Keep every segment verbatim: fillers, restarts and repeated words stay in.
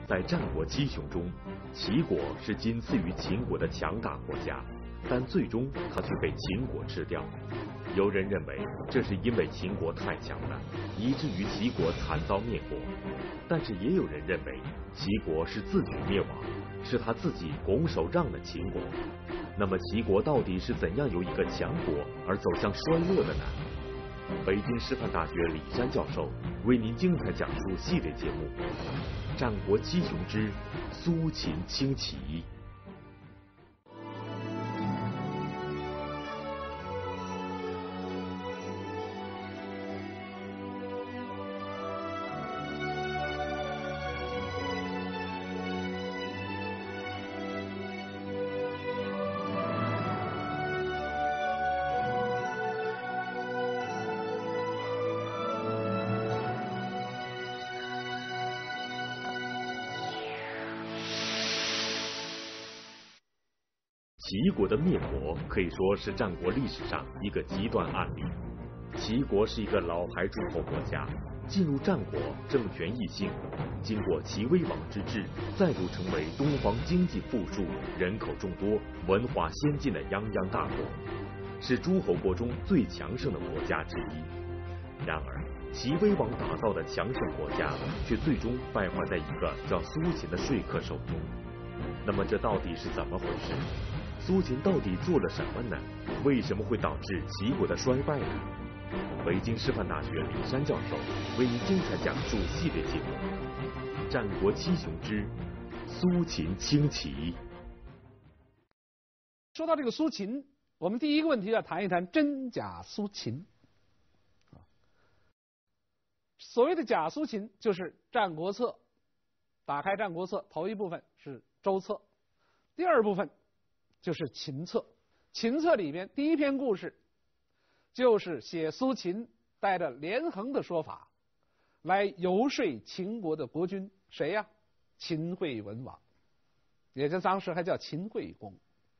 在战国七雄中，齐国是仅次于秦国的强大国家，但最终它却被秦国吃掉。有人认为这是因为秦国太强了，以至于齐国惨遭灭国，但是也有人认为齐国是自取灭亡，是他自己拱手让了秦国。那么齐国到底是怎样由一个强国而走向衰落的呢？北京师范大学李山教授为您精彩讲述系列节目《战国七雄之苏秦轻骑》。齐国的灭国可以说是战国历史上一个极端案例。齐国是一个老牌诸侯国家，进入战国政权异姓，经过齐威王之治，再度成为东方经济富庶、人口众多、文化先进的泱泱大国，是诸侯国中最强盛的国家之一。然而，齐威王打造的强盛国家，却最终败坏在一个叫苏秦的说客手中。那么，这到底是怎么回事？苏秦到底做了什么呢？为什么会导致齐国的衰败呢？北京师范大学李山教授为您精彩讲述系列节目《战国七雄之苏秦轻骑》。 说到这个苏秦，我们第一个问题要谈一谈真假苏秦。所谓的假苏秦，就是《战国策》，打开《战国策》，头一部分是周策，第二部分就是秦策。秦策里面第一篇故事就是写苏秦带着连横的说法来游说秦国的国君，谁呀？秦惠文王，也就当时还叫秦惠公。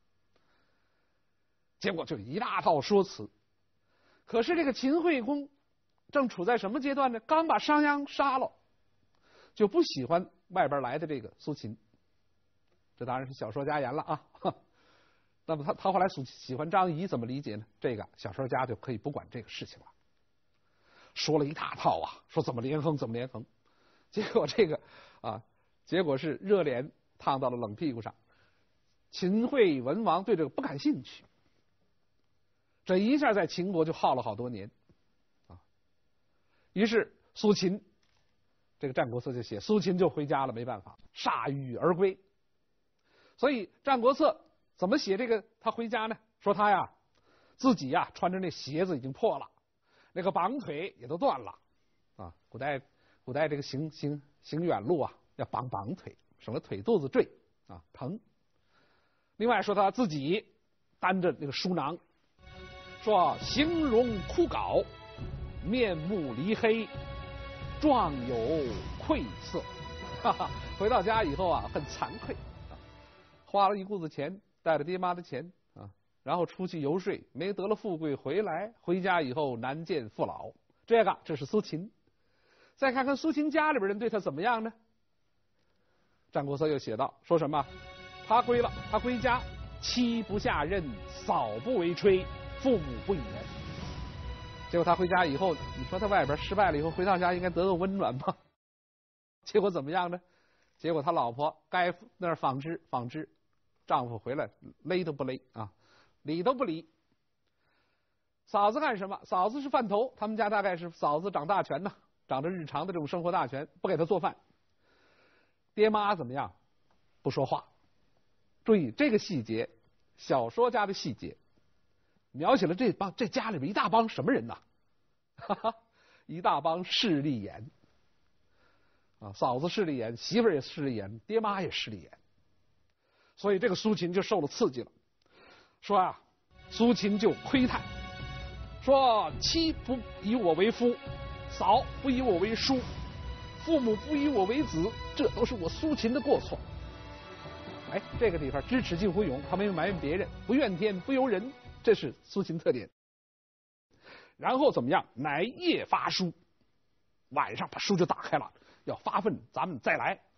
结果就一大套说辞。可是这个秦惠公正处在什么阶段呢？刚把商鞅杀了，就不喜欢外边来的这个苏秦。这当然是小说家言了啊。那么他他后来喜喜欢张仪，怎么理解呢？这个小说家就可以不管这个事情了，说了一大套啊，说怎么连横怎么连横，结果这个啊，结果是热脸烫到了冷屁股上。秦惠文王对这个不感兴趣，这一下在秦国就耗了好多年啊。于是苏秦这个《战国策》就写苏秦就回家了，没办法，铩羽而归。所以《战国策》怎么写这个他回家呢？说他呀自己呀穿着那鞋子已经破了，那个绑腿也都断了啊。古代古代这个行行行远路啊要绑绑腿，省得腿肚子坠啊疼。另外说他自己担着那个书囊，说形容枯槁，面目离黑，状有愧色。哈哈，回到家以后啊很惭愧啊，花了一股子钱，带着爹妈的钱啊，然后出去游说，没得了富贵回来，回家以后难见父老。这个这是苏秦。再看看苏秦家里边人对他怎么样呢？战国策又写道，说什么？他归了，他归家，妻不下任，嫂不为炊，父母不与人。结果他回家以后，你说他外边失败了以后，回到家应该得个温暖吧？结果怎么样呢？结果他老婆该那儿纺织纺织，丈夫回来勒都不勒啊，理都不理。嫂子干什么？嫂子是饭头，他们家大概是嫂子掌大权呢，掌着日常的这种生活大权，不给他做饭。爹妈怎么样？不说话。注意这个细节，小说家的细节，描写了这帮这家里边一大帮什么人呐？哈哈，一大帮势利眼啊！嫂子势利眼，媳妇儿也势利眼，爹妈也势利眼。所以这个苏秦就受了刺激了，说啊，苏秦就窥探，说妻不以我为夫，嫂不以我为叔，父母不以我为子，这都是我苏秦的过错。哎，这个地方知耻近乎勇，他没有埋怨别人，不怨天不尤人，这是苏秦特点。然后怎么样？乃夜发书，晚上把书就打开了，要发奋咱们再来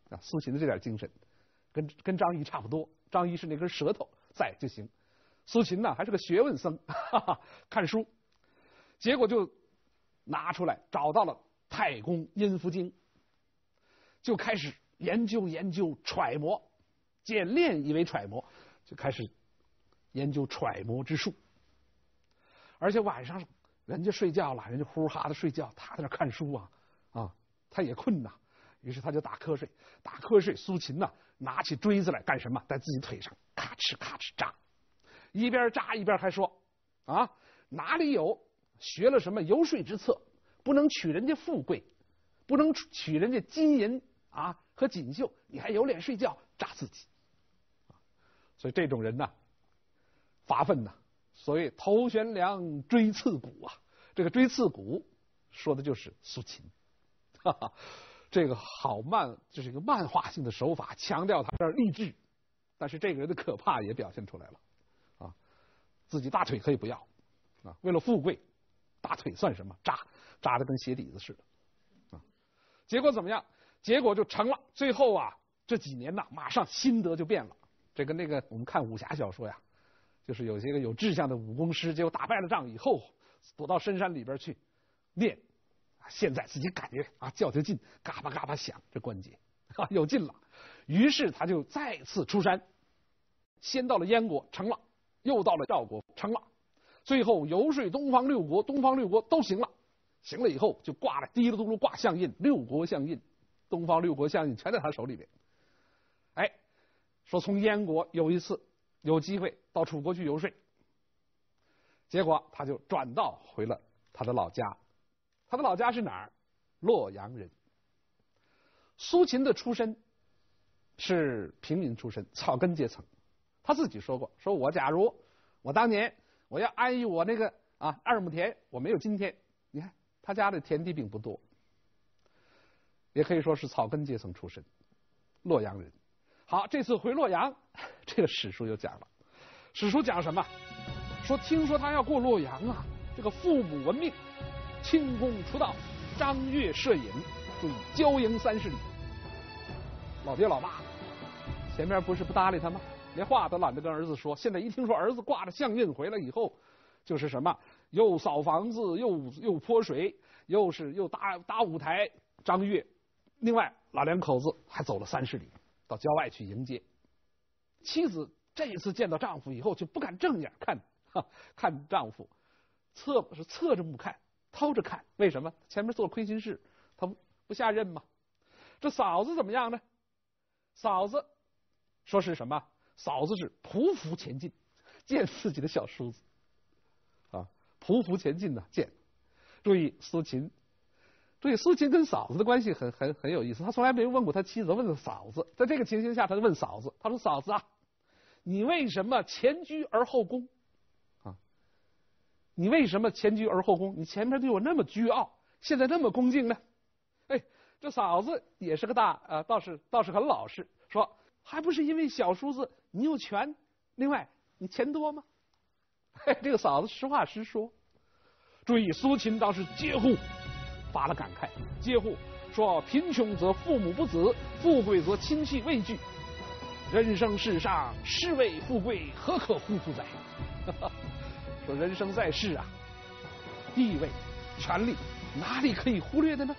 啊，苏秦的这点精神，跟跟张仪差不多。张仪是那根舌头在就行，苏秦呢还是个学问僧，哈哈，看书，结果就拿出来找到了《太公阴符经》，就开始研究研究揣摩，简练以为揣摩，就开始研究揣摩之术。而且晚上人家睡觉了，人家呼哈的睡觉，他在那看书啊啊，他也困呐，于是他就打瞌睡，打瞌睡。苏秦呢，拿起锥子来干什么？在自己腿上咔哧咔哧扎，一边扎一边还说啊，哪里有学了什么游说之策，不能取人家富贵，不能取人家金银啊和锦绣，你还有脸睡觉扎自己？所以这种人呢，发愤呐。所谓头悬梁，锥刺股啊，这个锥刺股说的就是苏秦，哈哈，这个好漫，这是一个漫画性的手法，强调他这儿励志，但是这个人的可怕也表现出来了啊，自己大腿可以不要啊，为了富贵，大腿算什么？扎扎的跟鞋底子似的啊，结果怎么样？结果就成了。最后啊，这几年呐，马上心得就变了。这个那个，我们看武侠小说呀。就是有些个有志向的武功师，结果打败了仗以后，躲到深山里边去练，现在自己感觉啊较较劲，嘎巴嘎巴响，这关节啊有劲了。于是他就再次出山，先到了燕国成了，又到了赵国成了，最后游说东方六国，东方六国都行了，行了以后就挂了滴噜嘟噜挂相印，六国相印，东方六国相印全在他手里边。哎，说从燕国有一次有机会到楚国去游说，结果他就转道回了他的老家。他的老家是哪儿？洛阳人。苏秦的出身是平民出身，草根阶层。他自己说过，说我假如我当年我要安于我那个啊二亩田，我没有今天。你看他家的田地并不多，也可以说是草根阶层出身，洛阳人。好，这次回洛阳，这个史书就讲了。史书讲什么？说听说他要过洛阳啊，这个父母闻命，轻功出道，张悦摄引，注意郊营三十里。老爹老妈前面不是不搭理他吗？连话都懒得跟儿子说。现在一听说儿子挂着相印回来以后，就是什么又扫房子，又又泼水，又是又搭搭舞台。张悦，另外老两口子还走了三十里。到郊外去迎接妻子，这一次见到丈夫以后就不敢正眼看，哈，看丈夫，侧是侧着目看，偷着看。为什么？前面做亏心事，他不不下任吗？这嫂子怎么样呢？嫂子说是什么？嫂子是匍匐前进，见自己的小叔子啊，匍匐前进呢，见。注意苏秦。所以苏秦跟嫂子的关系很很很有意思，他从来没有问过他妻子，问了嫂子。在这个情形下，他就问嫂子，他说：“嫂子啊，你为什么前居而后恭啊？你为什么前居而后恭？你前面对我那么倨傲，现在那么恭敬呢？”哎，这嫂子也是个大呃，倒是倒是很老实，说还不是因为小叔子你有权，另外你钱多吗？嘿，这个嫂子实话实说。注意，苏秦倒是接呼。发了感慨，接呼说：“贫穷则父母不子，富贵则亲戚畏惧。人生世上，是为富贵，何可忽乎哉？”说人生在世啊，地位、权力，哪里可以忽略的呢？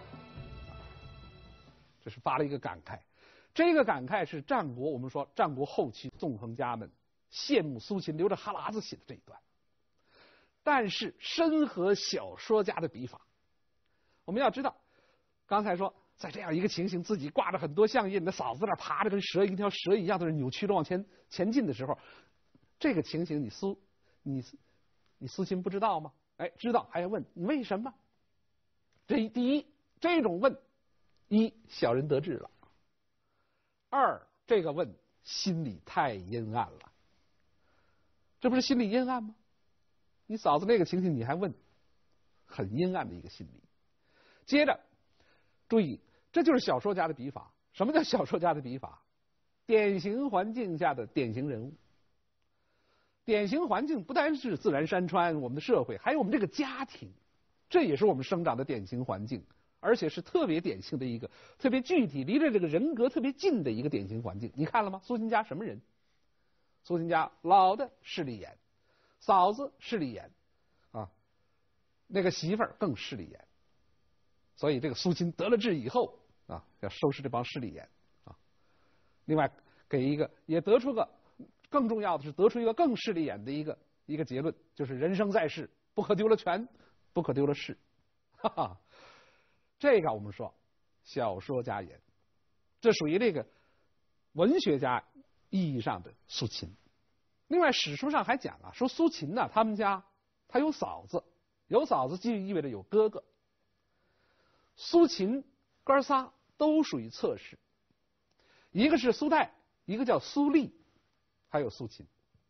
这是发了一个感慨。这个感慨是战国，我们说战国后期纵横家们羡慕苏秦流着哈喇子写的这一段，但是深合小说家的笔法。我们要知道，刚才说在这样一个情形，自己挂着很多相印，那嫂子在那爬着跟蛇一条蛇一样，都是扭曲着往前前进的时候，这个情形你苏你你苏秦不知道吗？哎，知道，还要问你为什么？这第一，这种问，一小人得志了；二，这个问心里太阴暗了。这不是心里阴暗吗？你嫂子那个情形你还问，很阴暗的一个心理。接着注意，这就是小说家的笔法。什么叫小说家的笔法？典型环境下的典型人物。典型环境不单是自然山川，我们的社会，还有我们这个家庭，这也是我们生长的典型环境。而而且是特别典型的一个特别具体，离着这个人格特别近的一个典型环境。你看了吗？苏秦家什么人？苏秦家老的势利眼，嫂子势利眼，啊，那个媳妇儿更势利眼。所以这个苏秦得了志以后啊，要收拾这帮势利眼啊。另外给一个也得出个更重要的是得出一个更势利眼的一个一个结论，就是人生在世不可丢了权，不可丢了势。哈哈，这个我们说小说家言，这属于这个文学家意义上的苏秦。另外史书上还讲啊，说苏秦呢，他们家他有嫂子，有嫂子就意味着有哥哥。苏秦哥仨都属于侧室，一个是苏代，一个叫苏厉，还有苏秦。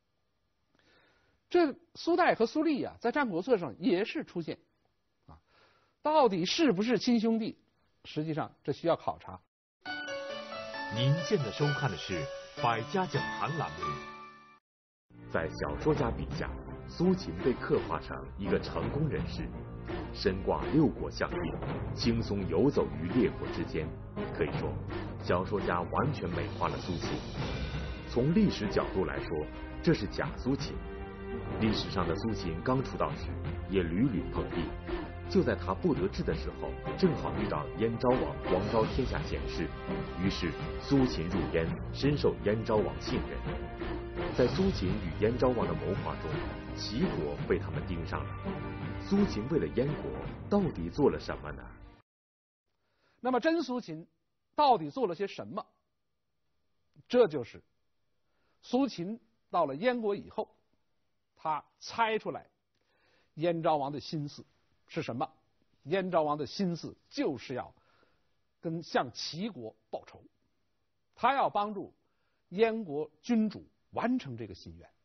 这苏代和苏厉啊，在《战国策》上也是出现啊，到底是不是亲兄弟，实际上这需要考察。 您现在收看的是《百家讲坛》栏目。在小说家笔下，苏秦被刻画成一个成功人士，身挂六国相印，轻松游走于列国之间。可以说，小说家完全美化了苏秦。从历史角度来说，这是假苏秦。历史上的苏秦刚出道时，也屡屡碰壁。就在他不得志的时候，正好遇到燕昭王王昭天下贤士，于是苏秦入燕，深受燕昭王信任。在苏秦与燕昭王的谋划中，齐国被他们盯上了。苏秦为了燕国到底做了什么呢？ 那么真苏秦到底做了些什么？这就是苏秦到了燕国以后，他猜出来燕昭王的心思是什么？燕昭王的心思就是要跟向齐国报仇，他要帮助燕国君主完成这个心愿。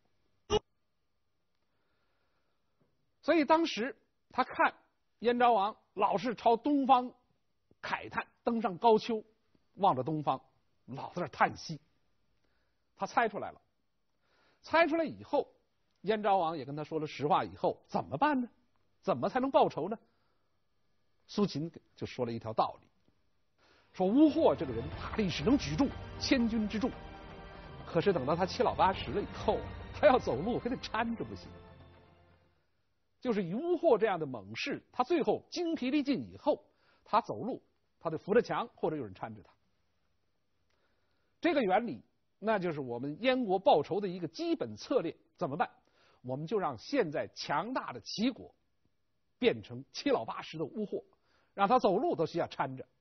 所以当时他看燕昭王老是朝东方慨叹，登上高丘望着东方，老在那叹息。他猜出来了，猜出来以后，燕昭王也跟他说了实话，以后怎么办呢？怎么才能报仇呢？苏秦就说了一条道理，说乌霍这个人大力士能举重，千钧之重，可是等到他七老八十了以后，他要走路还得搀着不行。就是以乌霍这样的猛士，他最后精疲力尽以后，他走路他得扶着墙，或者有人搀着他。这个原理那就是我们燕国报仇的一个基本策略。怎么办？我们就让现在强大的齐国变成七老八十的乌霍，让他走路都需要搀着。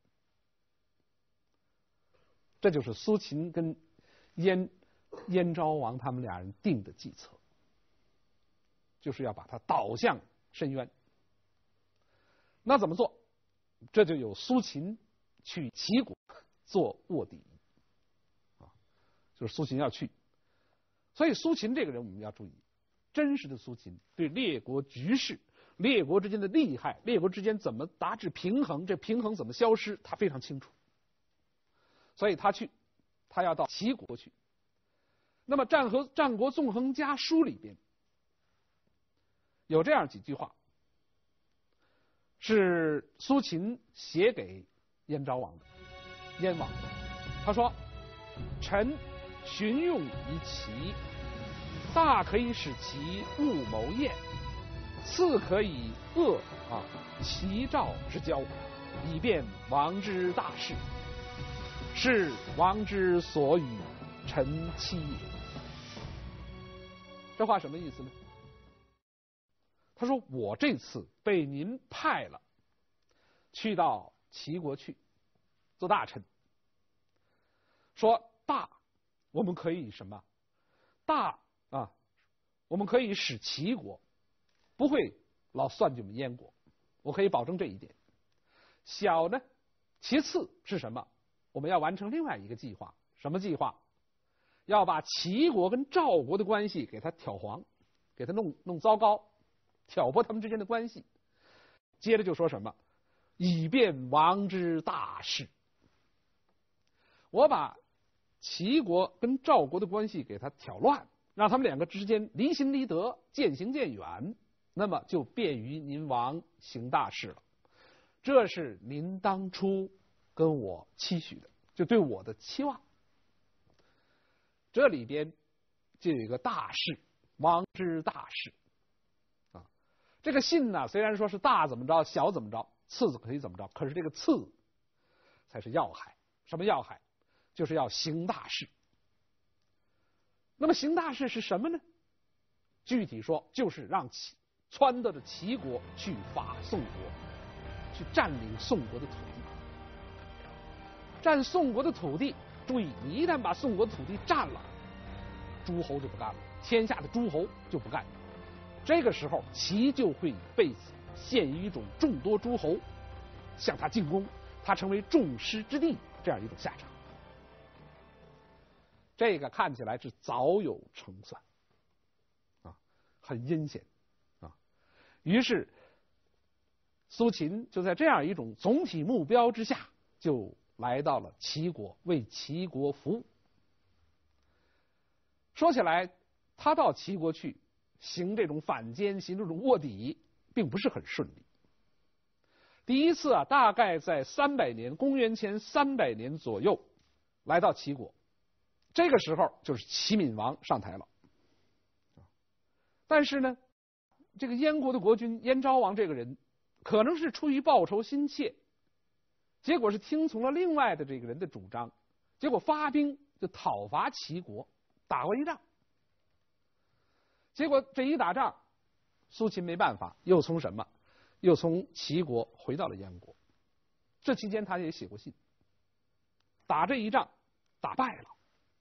这就是苏秦跟燕燕昭王他们俩人定的计策，就是要把他导向深渊。那怎么做？这就有苏秦去齐国做卧底啊，就是苏秦要去。所以苏秦这个人我们要注意，真实的苏秦对列国局势、列国之间的利害、列国之间怎么达至平衡，这平衡怎么消失，他非常清楚。所以他去，他要到齐国去。那么《战和战国纵横家书》里边有这样几句话，是苏秦写给燕昭王的，燕王的。他说：“臣循用于齐，大可以使其勿谋燕，次可以遏啊齐赵之交，以便王之大事。是王之所与，臣妻也。”这话什么意思呢？他说：“我这次被您派了，去到齐国去做大臣。说大，我们可以什么？大啊，我们可以使齐国不会老算计我们燕国，我可以保证这一点。小呢，其次是什么？我们要完成另外一个计划，什么计划？要把齐国跟赵国的关系给他挑黄，给他弄弄糟糕，挑拨他们之间的关系。接着就说什么？以便王之大事。我把齐国跟赵国的关系给他挑乱，让他们两个之间离心离德，渐行渐远，那么就便于您王行大事了。 这是您当初跟我期许的，就对我的期望。这里边就有一个大事，王之大事啊。这个信呢，虽然说是大怎么着，小怎么着，次可以怎么着，可是这个次才是要害。什么要害？就是要行大事。那么行大事是什么呢？具体说，就是让齐撺掇着齐国去伐宋国，去占领宋国的土地。占宋国的土地，注意，你一旦把宋国的土地占了，诸侯就不干了，天下的诸侯就不干了。这个时候，齐就会被陷于一种众多诸侯向他进攻，他成为众矢之的这样一种下场。这个看起来是早有成算，啊，很阴险，啊，于是苏秦就在这样一种总体目标之下，就来到了齐国，为齐国服务。说起来，他到齐国去行这种反间，行这种卧底，并不是很顺利。第一次啊，大概在三百年，公元前三百年左右，来到齐国。这个时候就是齐闵王上台了。但是呢，这个燕国的国君燕昭王这个人，可能是出于报仇心切，结果是听从了另外的这个人的主张，结果发兵就讨伐齐国，打过一仗。结果这一打仗，苏秦没办法，又从什么？又从齐国回到了燕国。这期间他也写过信，打这一仗打败了。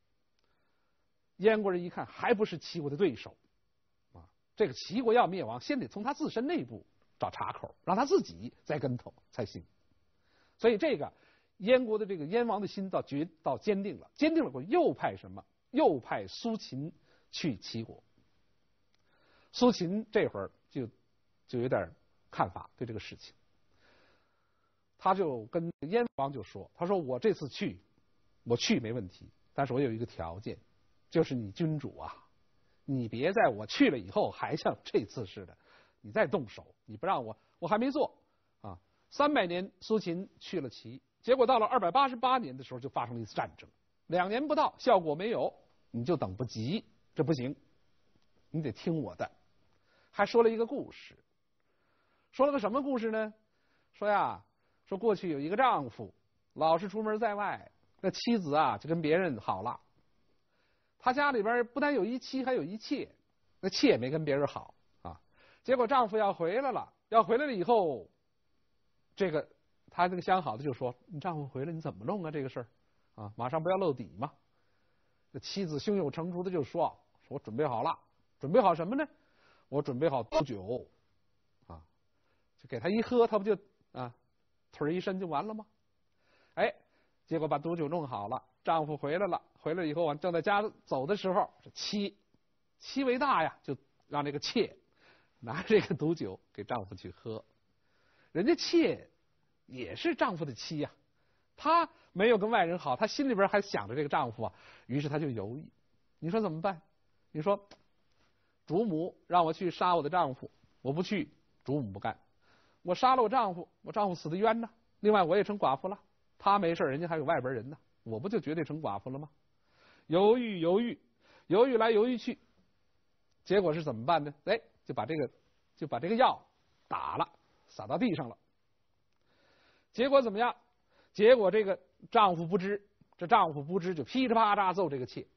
燕国人一看还不是齐国的对手，啊，这个齐国要灭亡，先得从他自身内部找茬口，让他自己栽跟头才行。所以这个燕国的这个燕王的心到决到坚定了，坚定了过又派什么？又派苏秦去齐国。苏秦这会儿就就有点看法对这个事情，他就跟燕王就说：“他说我这次去，我去没问题，但是我有一个条件。”就是你君主啊，你别在我去了以后还像这次似的，你再动手，你不让我，我还没做啊。三百年，苏秦去了齐，结果到了二百八十八年的时候，就发生了一次战争，两年不到，效果没有，你就等不及，这不行，你得听我的。还说了一个故事，说了个什么故事呢？说呀，说过去有一个丈夫，老是出门在外，那妻子啊就跟别人好了。他家里边不但有一妻，还有一妾，那妾没跟别人好啊。结果丈夫要回来了，要回来了以后，这个他这个相好的就说：“你丈夫回来你怎么弄啊？这个事儿啊，马上不要露底嘛。”那妻子胸有成竹的就说：“说我准备好了，准备好什么呢？我准备好毒酒啊，就给他一喝，他不就啊腿一伸就完了吗？”哎，结果把毒酒弄好了，丈夫回来了。回来以后啊，正在家走的时候，这妻妻为大呀，就让这个妾拿这个毒酒给丈夫去喝。人家妾也是丈夫的妻呀，她没有跟外人好，她心里边还想着这个丈夫啊，于是她就犹豫。你说怎么办？你说主母让我去杀我的丈夫，我不去，主母不干。我杀了我丈夫，我丈夫死得冤呢。另外我也成寡妇了，她没事，人家还有外边人呢，我不就绝对成寡妇了吗？犹豫犹豫犹豫来犹豫去，结果是怎么办呢？哎，就把这个就把这个药打了，撒到地上了。结果怎么样？结果这个丈夫不知，这丈夫不知就噼里啪啦揍这个妾。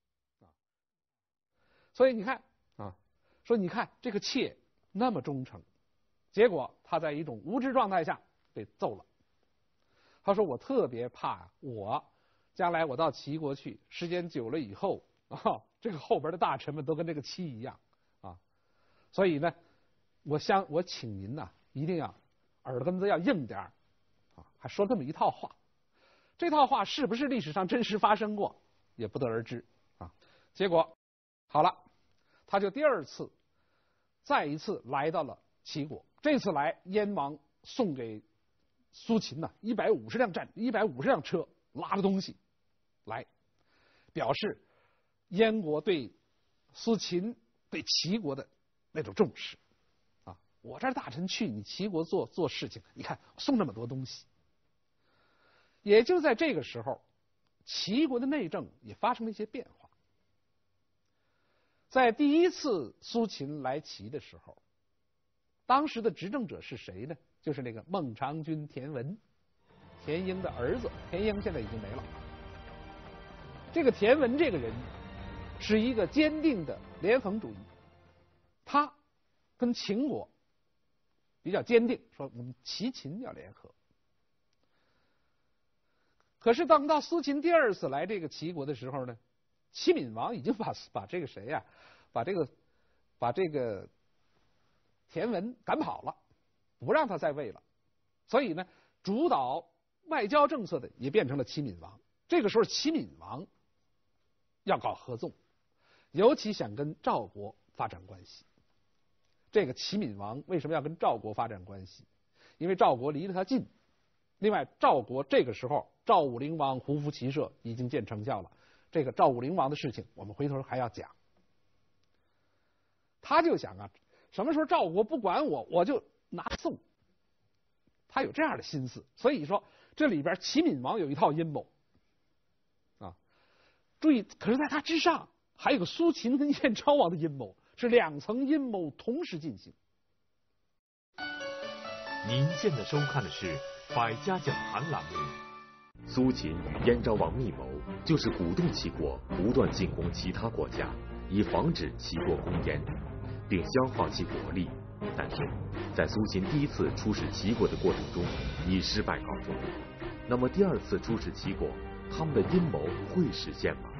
所以你看啊，说你看这个妾那么忠诚，结果他在一种无知状态下被揍了。他说我特别怕我。将来我到齐国去，时间久了以后啊，这个后边的大臣们都跟这个妻一样啊，所以呢，我想我请您呐、啊，一定要耳根子要硬点啊，还说这么一套话。这套话是不是历史上真实发生过，也不得而知啊。结果好了，他就第二次再一次来到了齐国，这次来燕王送给苏秦呐一百五十辆战一百五十辆车拉着东西来，表示燕国对苏秦对齐国的那种重视啊。 我这大臣去你齐国做做事情，你看送这么多东西。也就在这个时候，齐国的内政也发生了一些变化。在第一次苏秦来齐的时候，当时的执政者是谁呢？就是那个孟尝君田文，田婴的儿子。田婴现在已经没了。这个田文这个人是一个坚定的连横主义，他跟秦国比较坚定，说我们齐秦要联合。可是等到苏秦第二次来这个齐国的时候呢，齐闵王已经把把这个谁呀、啊，把这个把这个田文赶跑了，不让他在位了。所以呢，主导外交政策的也变成了齐闵王。这个时候，齐闵王要搞合纵，尤其想跟赵国发展关系。这个齐闵王为什么要跟赵国发展关系？因为赵国离得他近。另外，赵国这个时候，赵武灵王胡服骑射已经见成效了。这个赵武灵王的事情，我们回头还要讲。他就想啊，什么时候赵国不管我，我就拿宋。他有这样的心思，所以说这里边齐闵王有一套阴谋啊。注意，可是在他之上还有个苏秦跟燕昭王的阴谋，是两层阴谋同时进行。 您现在收看的是百家讲坛栏目。苏秦与燕昭王密谋，就是鼓动齐国不断进攻其他国家，以防止齐国攻燕，并消耗其国力。但是，在苏秦第一次出使齐国的过程中，以失败告终。那么第二次出使齐国，他们的阴谋会实现吗？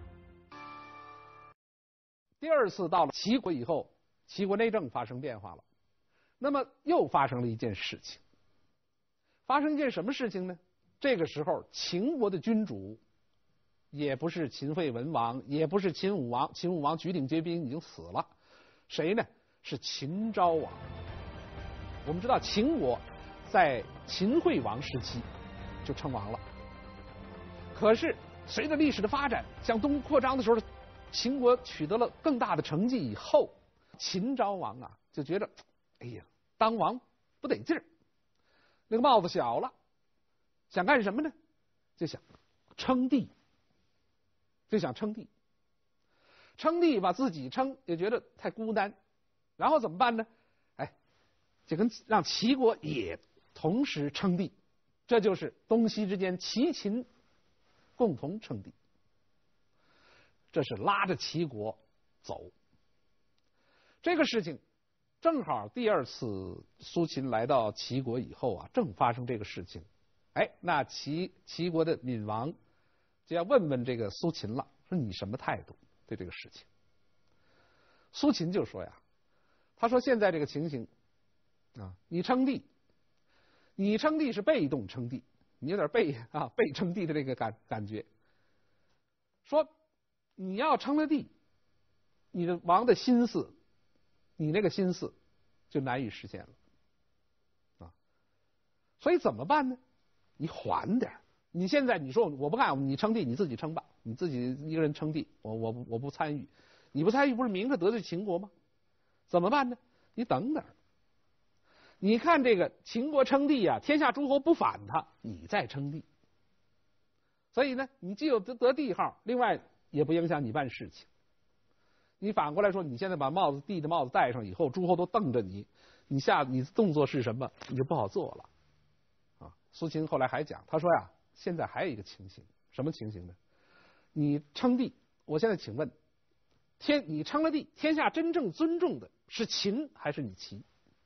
第二次到了齐国以后，齐国内政发生变化了。那么又发生了一件事情。发生一件什么事情呢？这个时候，秦国的君主也不是秦惠文王，也不是秦武王，秦武王举鼎结冰已经死了。谁呢？是秦昭王。我们知道秦国在秦惠王时期就称王了，可是随着历史的发展向东扩张的时候，秦国取得了更大的成绩以后，秦昭王啊就觉得，哎呀，当王不得劲儿，那个帽子小了，想干什么呢？就想称帝，就想称帝。称帝把自己称也觉得太孤单，然后怎么办呢？哎，就跟让齐国也同时称帝，这就是东西之间齐秦共同称帝。这是拉着齐国走。这个事情正好第二次苏秦来到齐国以后啊，正发生这个事情。哎，那齐齐国的闵王就要问问这个苏秦了，说你什么态度对这个事情？苏秦就说呀，他说现在这个情形啊，你称帝，你称帝是被动称帝，你有点被啊被称帝的这个感感觉。说你要称了帝，你的王的心思，你那个心思就难以实现了啊。所以怎么办呢？你缓点。你现在你说我不干，你称帝你自己称吧，你自己一个人称帝，我我我不参与，你不参与不是明着得罪秦国吗？怎么办呢？你等等，你看这个秦国称帝啊，天下诸侯不反他，你再称帝。所以呢，你既有得得帝号，另外也不影响你办事情。你反过来说，你现在把帽子帝的帽子戴上以后，诸侯都瞪着你，你下你的动作是什么，你就不好做了啊。苏秦后来还讲，他说呀，现在还有一个情形，什么情形呢？你称帝，我现在请问，天你称了帝，天下真正尊重的是秦还是你齐？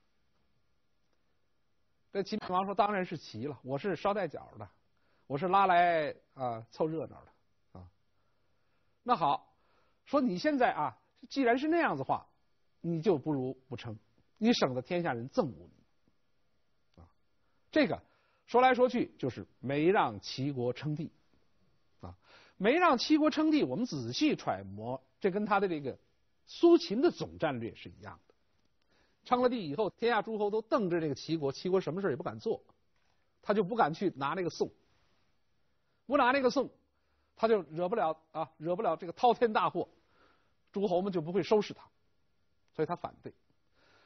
这齐闵王说，当然是齐了，我是捎带脚的，我是拉来啊凑热闹的啊。那好，说你现在啊，既然是那样子话，你就不如不称，你省得天下人憎恶你啊。这个说来说去就是没让齐国称帝啊，没让齐国称帝。我们仔细揣摩，这跟他的这个苏秦的总战略是一样的。称了帝以后，天下诸侯都瞪着这个齐国，齐国什么事也不敢做，他就不敢去拿那个宋，不拿那个宋，他就惹不了啊，惹不了这个滔天大祸，诸侯们就不会收拾他，所以他反对。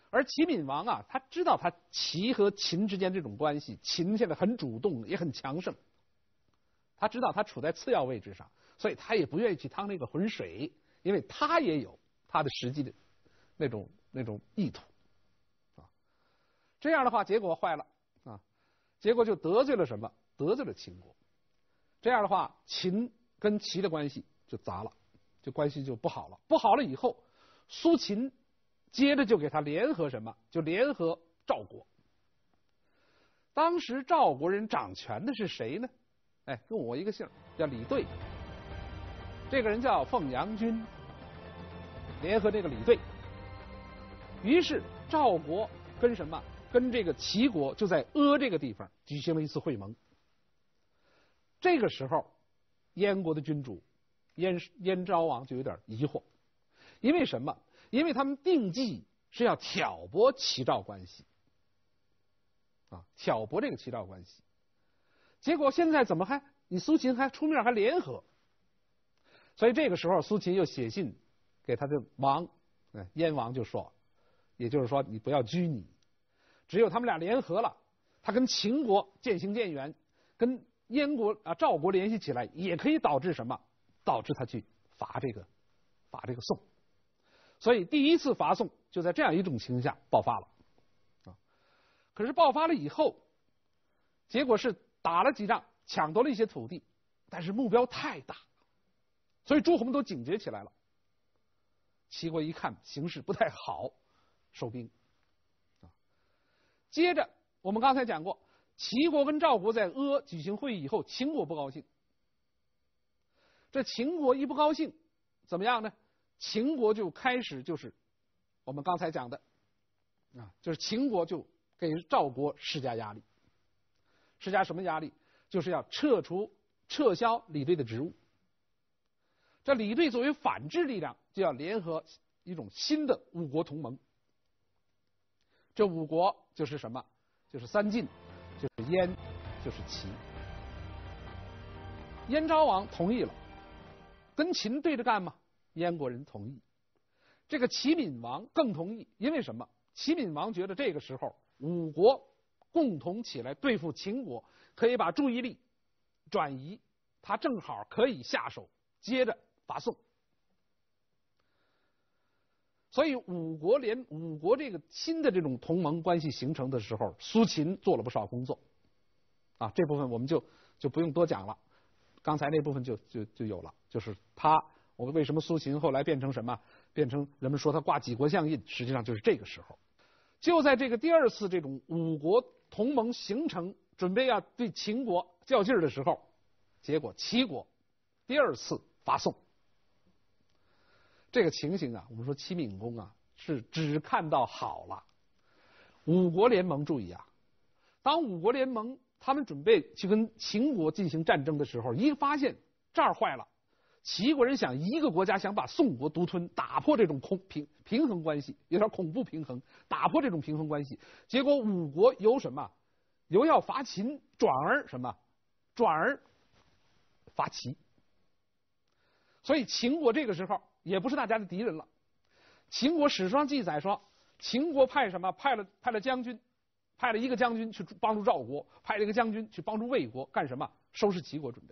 而齐闵王啊，他知道他齐和秦之间这种关系，秦现在很主动，也很强盛。他知道他处在次要位置上，所以他也不愿意去趟那个浑水，因为他也有他的实际的那种那种意图啊。这样的话，结果坏了啊，结果就得罪了什么？得罪了秦国。这样的话，秦跟齐的关系就砸了，就关系就不好了。不好了以后，苏秦接着就给他联合什么？就联合赵国。当时赵国人掌权的是谁呢？哎，跟我一个姓，叫李兑。这个人叫凤阳君，联合这个李兑。于是赵国跟什么？跟这个齐国就在阿这个地方举行了一次会盟。这个时候，燕国的君主燕燕昭王就有点疑惑，因为什么？因为他们定计是要挑拨齐赵关系，啊，挑拨这个齐赵关系。结果现在怎么还你苏秦还出面还联合？所以这个时候苏秦又写信给他的王，燕王就说，也就是说你不要拘泥，只有他们俩联合了，他跟秦国渐行渐远，跟燕国啊赵国联系起来，也可以导致什么？导致他去伐这个伐这个宋。所以第一次伐宋就在这样一种情况下爆发了啊。可是爆发了以后，结果是打了几仗，抢夺了一些土地，但是目标太大，所以诸侯们都警觉起来了。齐国一看形势不太好，收兵啊。接着我们刚才讲过，齐国跟赵国在阿举行会议以后，秦国不高兴。这秦国一不高兴，怎么样呢？秦国就开始就是我们刚才讲的啊，就是秦国就给赵国施加压力。施加什么压力？就是要撤除撤销李兑的职务。这李兑作为反制力量，就要联合一种新的五国同盟。这五国就是什么？就是三晋，就是燕，就是齐。燕昭王同意了，跟秦对着干嘛？燕国人同意。这个齐闵王更同意，因为什么？齐闵王觉得这个时候五国共同起来对付秦国，可以把注意力转移，他正好可以下手接着伐宋。所以五国联五国这个新的这种同盟关系形成的时候，苏秦做了不少工作啊，这部分我们就就不用多讲了，刚才那部分就就就有了，就是他我们为什么苏秦后来变成什么？变成人们说他挂几国相印，实际上就是这个时候。就在这个第二次这种五国同盟形成，准备要对秦国较劲儿的时候，结果齐国第二次伐宋。这个情形啊，我们说齐闵公啊是只看到好了。五国联盟，注意啊，当五国联盟他们准备去跟秦国进行战争的时候，一发现这儿坏了。齐国人想一个国家想把宋国独吞，打破这种空平平衡关系，有点恐怖平衡，打破这种平衡关系。结果五国由什么？由要伐秦，转而什么？转而伐齐。所以秦国这个时候也不是大家的敌人了。秦国史书上记载说，秦国派什么？派了派了将军，派了一个将军去帮助赵国，派了一个将军去帮助魏国，干什么？收拾齐国准备。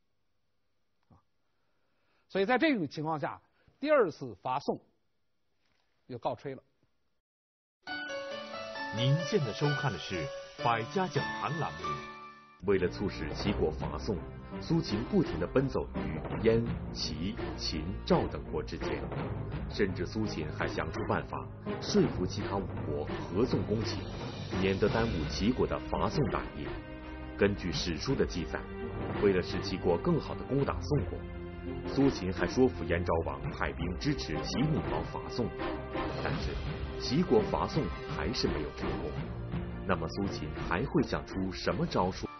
所以在这种情况下，第二次伐宋就告吹了。 您现在收看的是《百家讲坛》栏目。为了促使齐国伐宋，苏秦不停地奔走于燕、齐、秦、赵等国之间，甚至苏秦还想出办法说服其他五国合纵攻秦，免得耽误齐国的伐宋大业。根据史书的记载，为了使齐国更好地攻打宋国，苏秦还说服燕昭王派兵支持齐闵王伐宋，但是齐国伐宋还是没有成功。那么苏秦还会想出什么招数？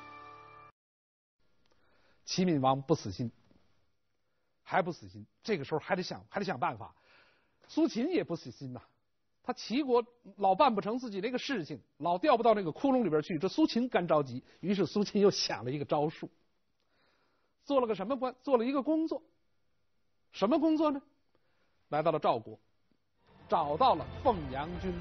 齐闵王不死心，还不死心，这个时候还得想还得想办法。苏秦也不死心呐、啊，他齐国老办不成自己这个事情，老掉不到那个窟窿里边去，这苏秦干着急。于是苏秦又想了一个招数，做了个什么官？做了一个工作。什么工作呢？来到了赵国，找到了凤阳君李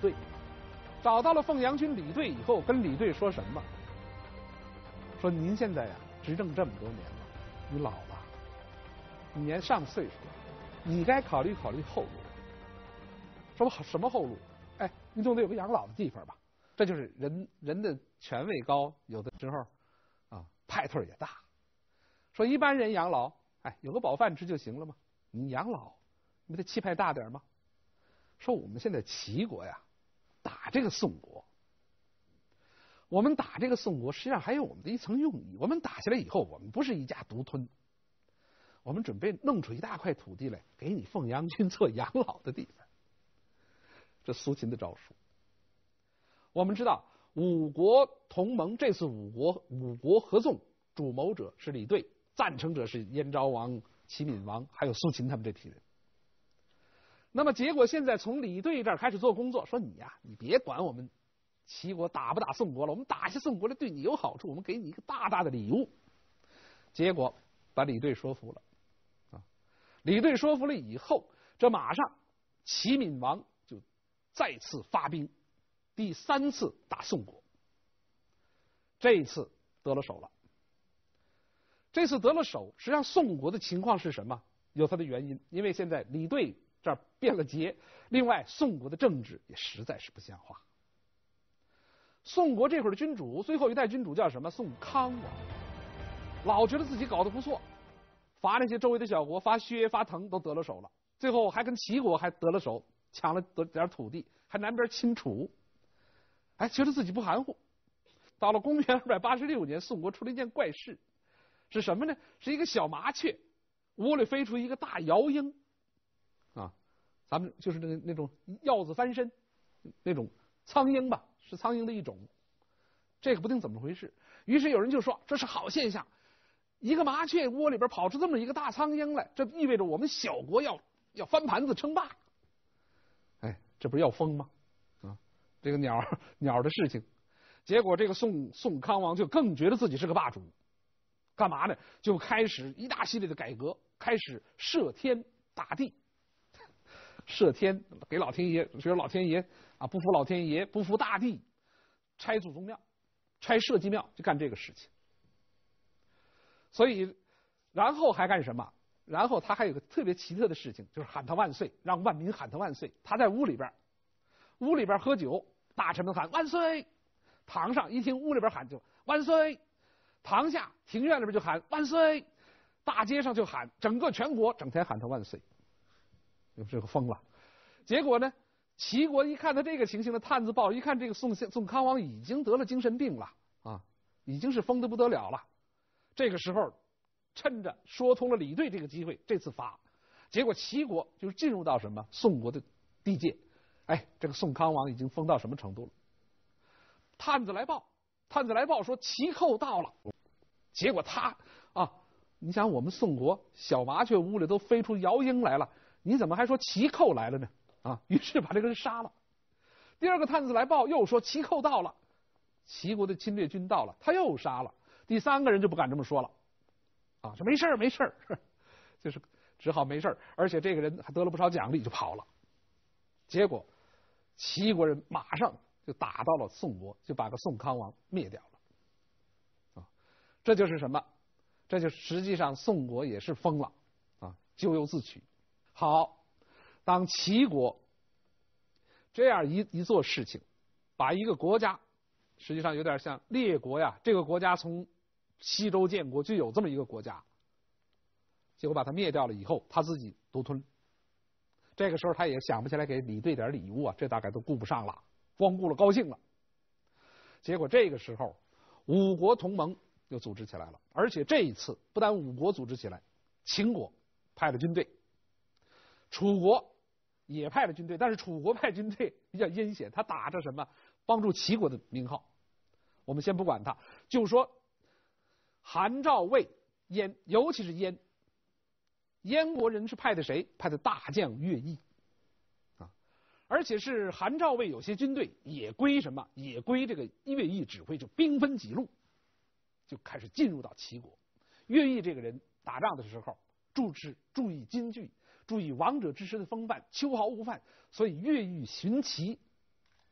队，找到了凤阳军李队以后，跟李队说什么？说您现在呀、啊、执政这么多年了，你老了，你年上岁数了，你该考虑考虑后路。说什么后路？哎，你总得有个养老的地方吧？这就是人人的权位高，有的时候啊派头也大。说一般人养老，哎，有个饱饭吃就行了吗？你养老，你不得气派大点吗？说我们现在齐国呀，打这个宋国，我们打这个宋国，实际上还有我们的一层用意。我们打下来以后，我们不是一家独吞，我们准备弄出一大块土地来，给你凤阳军做养老的地方。这苏秦的招数。我们知道五国同盟，这次五国五国合纵，主谋者是李队，赞成者是燕昭王、齐闵王，还有苏秦他们这批人。那么结果现在从李队这儿开始做工作，说你呀，你别管我们齐国打不打宋国了，我们打下宋国来对你有好处，我们给你一个大大的礼物。结果把李队说服了啊，李队说服了以后，这马上齐闵王就再次发兵，第三次打宋国，这一次得了手了。这次得了手，实际上宋国的情况是什么？有它的原因，因为现在李队这儿变了节，另外宋国的政治也实在是不像话。宋国这会儿的君主，最后一代君主叫什么？宋康王，老觉得自己搞得不错，伐那些周围的小国，伐薛、伐滕都得了手了，最后还跟齐国还得了手，抢了点土地，还南边侵楚，哎，觉得自己不含糊。到了公元二百八十六年，宋国出了一件怪事，是什么呢？是一个小麻雀窝里飞出一个大鹞鹰啊，咱们就是那个那种鹞子翻身那种苍鹰吧，是苍鹰的一种。这个不定怎么回事，于是有人就说这是好现象，一个麻雀窝里边跑出这么一个大苍鹰来，这意味着我们小国要要翻盘子称霸。哎，这不是要疯吗？啊，这个鸟鸟的事情。结果这个宋宋康王就更觉得自己是个霸主，干嘛呢？就开始一大系列的改革，开始赦天大地，赦天给老天爷，觉得老天爷啊不服老天爷，不服大地，拆祖宗庙，拆社稷庙，就干这个事情。所以，然后还干什么？然后他还有个特别奇特的事情，就是喊他万岁，让万民喊他万岁。他在屋里边，屋里边喝酒，大臣们喊万岁。堂上一听屋里边喊就万岁，堂下庭院里边就喊万岁，大街上就喊，整个全国整天喊他万岁，有这个疯了。结果呢，齐国一看他这个情形的探子报，一看这个宋宋康王已经得了精神病了啊，已经是疯得不得了了。这个时候，趁着说通了李队这个机会，这次发，结果齐国就是进入到什么宋国的地界。哎，这个宋康王已经疯到什么程度了？探子来报，探子来报说齐寇到了，结果他啊，你想我们宋国小麻雀屋里都飞出鹞鹰来了，你怎么还说齐寇来了呢？啊，于是把这个人杀了。第二个探子来报，又说齐寇到了，齐国的侵略军到了，他又杀了。第三个人就不敢这么说了，啊，说没事没事就是只好没事，而且这个人还得了不少奖励，就跑了。结果齐国人马上就打到了宋国，就把个宋康王灭掉了，啊，这就是什么？这就实际上宋国也是疯了，啊，咎由自取。好，当齐国这样一一做事情，把一个国家，实际上有点像列国呀，这个国家从西周建国就有这么一个国家，结果把它灭掉了以后，他自己独吞。这个时候他也想不起来给李队点礼物啊，这大概都顾不上了。光顾了高兴了，结果这个时候五国同盟又组织起来了，而且这一次不但五国组织起来，秦国派了军队，楚国也派了军队，但是楚国派军队比较阴险，他打着什么帮助齐国的名号。我们先不管他，就说韩赵魏燕，尤其是燕，燕国人是派的谁？派的大将乐毅。而且是韩赵魏有些军队也归什么？也归这个乐毅指挥，就兵分几路，就开始进入到齐国。乐毅这个人打仗的时候，注视注意金句，注意王者之师的风范，秋毫无犯，所以乐毅寻齐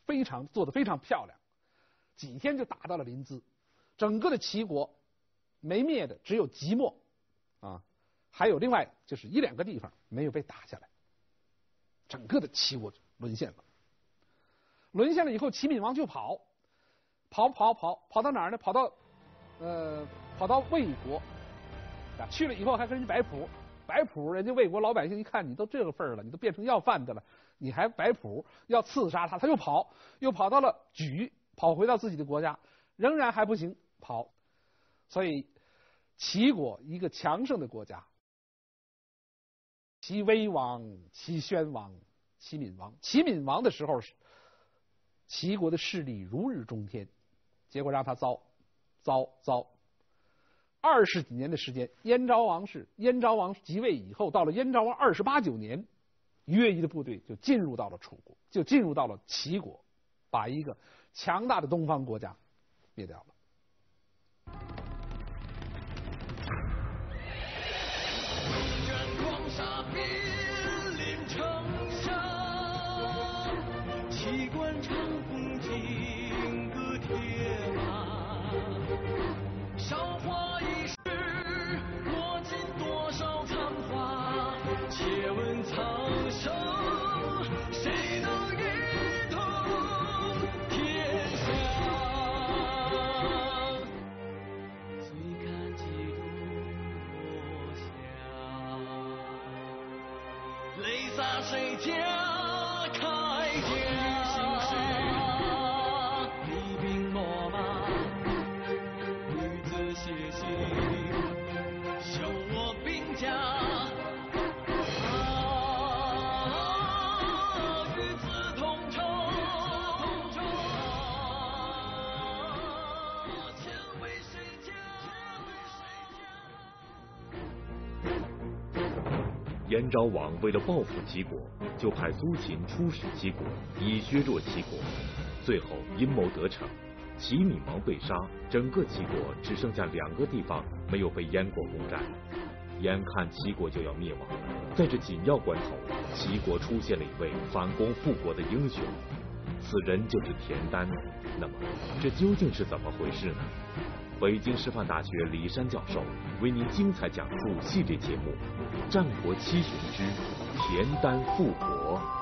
非常做得非常漂亮，几天就打到了临淄，整个的齐国没灭的只有即墨啊，还有另外就是一两个地方没有被打下来，整个的齐国沦陷了。沦陷了以后，齐闵王就跑，跑跑跑跑到哪儿呢？跑到呃跑到魏国啊，去了以后还跟人家摆谱，摆谱，人家魏国老百姓一看你都这个份儿了，你都变成要饭的了，你还摆谱要刺杀他，他又跑，又跑到了莒，跑回到自己的国家，仍然还不行，跑。所以齐国一个强盛的国家，齐威王、齐宣王、齐闵王。齐闵王的时候，齐国的势力如日中天，结果让他糟糟糟。二十几年的时间，燕昭王是燕昭王即位以后，到了燕昭王二十八九年，乐毅的部队就进入到了楚国，就进入到了齐国，把一个强大的东方国家灭掉了。 齐关长风金戈铁马，韶华易逝，过尽多少残华。且问苍生，谁能一统天下？最感激多下，泪洒谁家？ 燕昭王为了报复齐国，就派苏秦出使齐国，以削弱齐国。最后阴谋得逞，齐闵王被杀，整个齐国只剩下两个地方没有被燕国攻占。眼看齐国就要灭亡了，在这紧要关头，齐国出现了一位反攻复国的英雄，此人就是田丹。那么，这究竟是怎么回事呢？北京师范大学李山教授为您精彩讲述系列节目《战国七雄之田丹复国》。